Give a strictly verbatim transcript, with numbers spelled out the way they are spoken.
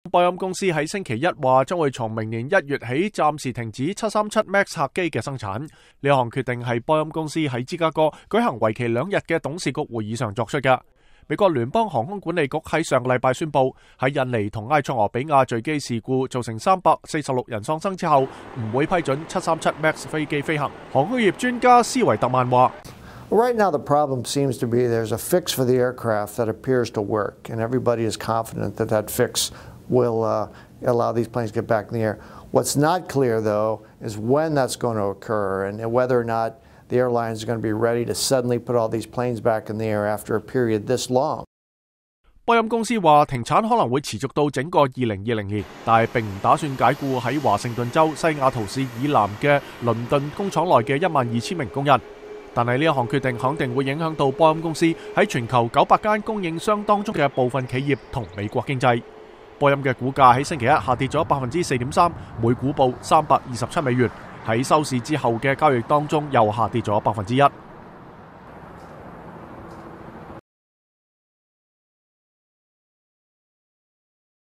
波音公司喺星期一話將會從明年一月起暫時停止七三七 MAX 客機嘅生產。呢項決定係波音公司喺芝加哥舉行為期兩日嘅董事局會議上作出嘅。美國聯邦航空管理局喺上個禮拜宣布，喺印尼同埃塞俄比亞墜機事故造成三百四十六人喪生之後，唔會批准七三七 MAX 飛機飛行。航空業專家斯維特曼話 ：Right now, the problem seems to be there's a fix for the aircraft that appears to work, and everybody is confident that that fix will uh, allow these planes to get back in the air. What's not clear, though, is when that's going to occur and whether or not the airlines are going to be ready to suddenly put all these planes back in the air after a period this long. 波音公司話停產可能會持續到整個二零二零年，但係並唔打算解僱喺華盛頓州西雅圖市以南嘅倫敦工廠內嘅一萬二千名工人。但係呢一項決定肯定會影響到波音公司喺全球九百間供應商當中嘅部分企業同美國經濟。波音嘅股價喺星期一下跌咗百分之四點三，每股報三百二十七美元。喺收市之後嘅交易當中又下跌咗百分之一。